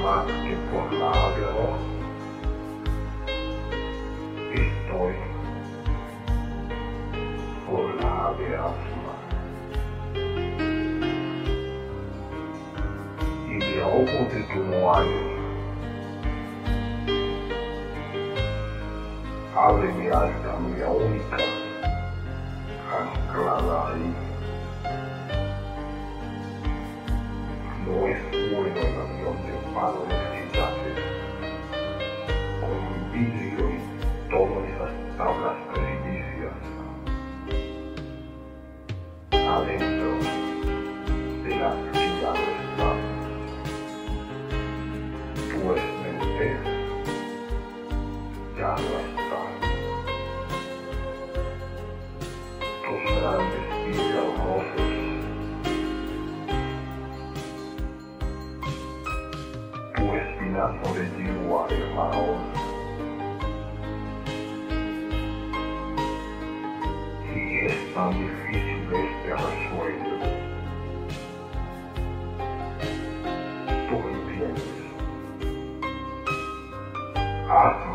más que por la voz. Estoy por la de asma. Y de ojos de tu muayo. Abre mi alta, mi única, anclada ahí. No es bueno el avión de palo de ciudades, con vidrio y todas esas tablas precipicias. Adentro de la ciudad estás, tu esmentez ya no está. Tus grandes y hermosos, tu espinazo de yegua de faraón, y es tan difícil este resuello. Tú entiendes. Haz